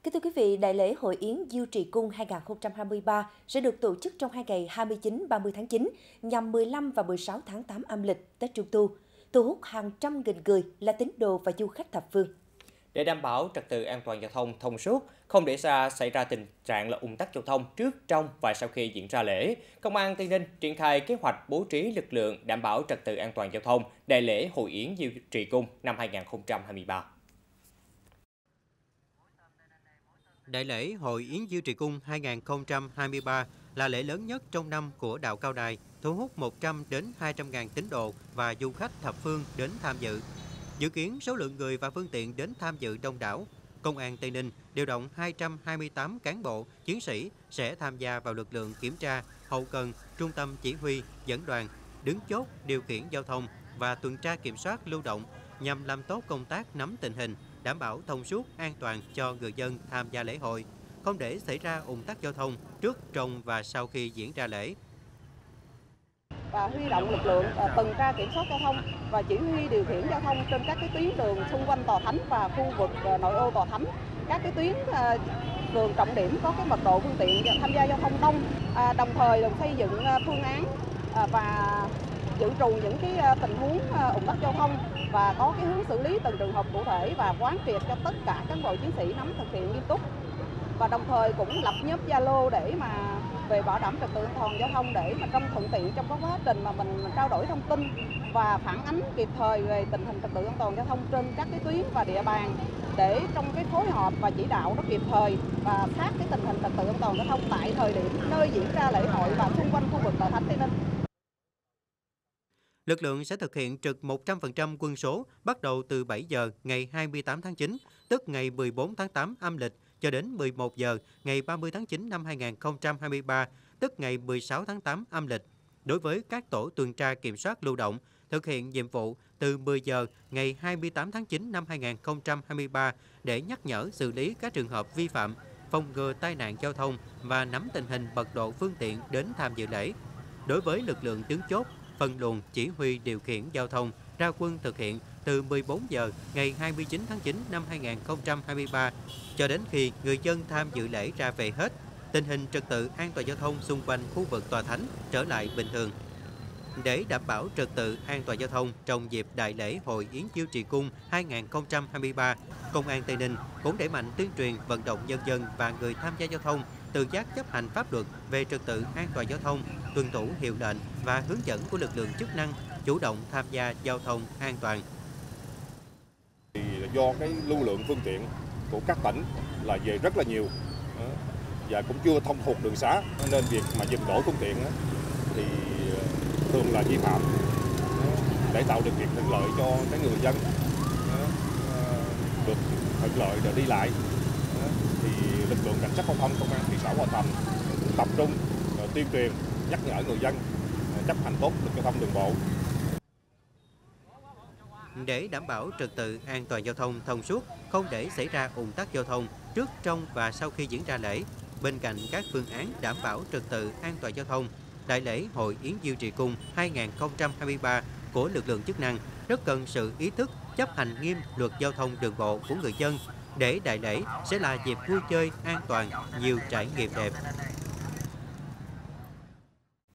Kính thưa quý vị, Đại lễ Hội Yến Diêu Trì Cung 2023 sẽ được tổ chức trong hai ngày 29-30 tháng 9 nhằm 15 và 16 tháng 8 âm lịch Tết Trung Thu, thu hút hàng trăm nghìn người là tín đồ và du khách thập phương. Để đảm bảo trật tự an toàn giao thông thông suốt, không để xảy ra tình trạng là ùn tắc giao thông trước, trong và sau khi diễn ra lễ, Công an Tây Ninh triển khai kế hoạch bố trí lực lượng đảm bảo trật tự an toàn giao thông Đại lễ Hội Yến Diêu Trì Cung năm 2023. Đại lễ Hội Yến Diêu Trì Cung 2023 là lễ lớn nhất trong năm của đạo Cao Đài, thu hút 100 đến 200 ngàn tín đồ và du khách thập phương đến tham dự. Dự kiến số lượng người và phương tiện đến tham dự đông đảo. Công an Tây Ninh điều động 228 cán bộ, chiến sĩ sẽ tham gia vào lực lượng kiểm tra, hậu cần, trung tâm chỉ huy, dẫn đoàn, đứng chốt, điều khiển giao thông và tuần tra kiểm soát lưu động nhằm làm tốt công tác nắm tình hình, đảm bảo thông suốt, an toàn cho người dân tham gia lễ hội, không để xảy ra ùn tắc giao thông trước, trong và sau khi diễn ra lễ. Và huy động lực lượng tuần tra kiểm soát giao thông và chỉ huy điều khiển giao thông trên các cái tuyến đường xung quanh tòa thánh và khu vực nội ô tòa thánh, các cái tuyến đường trọng điểm có cái mật độ phương tiện tham gia giao thông đông, đồng thời xây dựng phương án và dự trù những cái tình huống ùn tắc giao thông và có cái hướng xử lý từng trường hợp cụ thể và quán triệt cho tất cả cán bộ chiến sĩ nắm thực hiện nghiêm túc. Và đồng thời cũng lập nhóm Zalo để mà về bảo đảm trật tự an toàn giao thông để mà trong thuận tiện trong quá trình mà mình trao đổi thông tin và phản ánh kịp thời về tình hình trật tự an toàn giao thông trên các cái tuyến và địa bàn để trong cái phối hợp và chỉ đạo nó kịp thời và sát cái tình hình trật tự an toàn giao thông tại thời điểm nơi diễn ra lễ hội và xung quanh khu vực tòa thánh Tây Ninh. Lực lượng sẽ thực hiện trực 100% quân số bắt đầu từ 7 giờ ngày 28 tháng 9, tức ngày 14 tháng 8 âm lịch, cho đến 11 giờ ngày 30 tháng 9 năm 2023, tức ngày 16 tháng 8 âm lịch. Đối với các tổ tuần tra kiểm soát lưu động, thực hiện nhiệm vụ từ 10 giờ ngày 28 tháng 9 năm 2023 để nhắc nhở xử lý các trường hợp vi phạm, phòng ngừa tai nạn giao thông và nắm tình hình mật độ phương tiện đến tham dự lễ. Đối với lực lượng đứng chốt, phân luồng chỉ huy điều khiển giao thông ra quân thực hiện từ 14 giờ ngày 29 tháng 9 năm 2023 cho đến khi người dân tham dự lễ ra về hết, tình hình trật tự an toàn giao thông xung quanh khu vực tòa thánh trở lại bình thường. Để đảm bảo trật tự an toàn giao thông trong dịp Đại lễ Hội Yến Diêu Trì Cung 2023, Công an Tây Ninh cũng đẩy mạnh tuyên truyền vận động nhân dân và người tham gia giao thông tự giác chấp hành pháp luật về trật tự an toàn giao thông, tuân thủ hiệu lệnh và hướng dẫn của lực lượng chức năng, chủ động tham gia giao thông an toàn. Do cái lưu lượng phương tiện của các tỉnh là về rất là nhiều và cũng chưa thông thuộc đường xá, nên việc mà dừng đỗ phương tiện thì thường là vi phạm, để tạo điều kiện thuận lợi cho cái người dân được thuận lợi để đi lại. Thì lực lượng cảnh sát giao thông công an thị xã Hòa Thành tập trung tuyên truyền nhắc nhở người dân chấp hành tốt luật giao thông đường bộ. Để đảm bảo trật tự an toàn giao thông thông suốt, không để xảy ra ùn tắc giao thông trước, trong và sau khi diễn ra lễ, bên cạnh các phương án đảm bảo trật tự an toàn giao thông, Đại lễ Hội Yến Diêu Trì Cung 2023 của lực lượng chức năng rất cần sự ý thức chấp hành nghiêm luật giao thông đường bộ của người dân, để đại lễ sẽ là dịp vui chơi an toàn, nhiều trải nghiệm đẹp.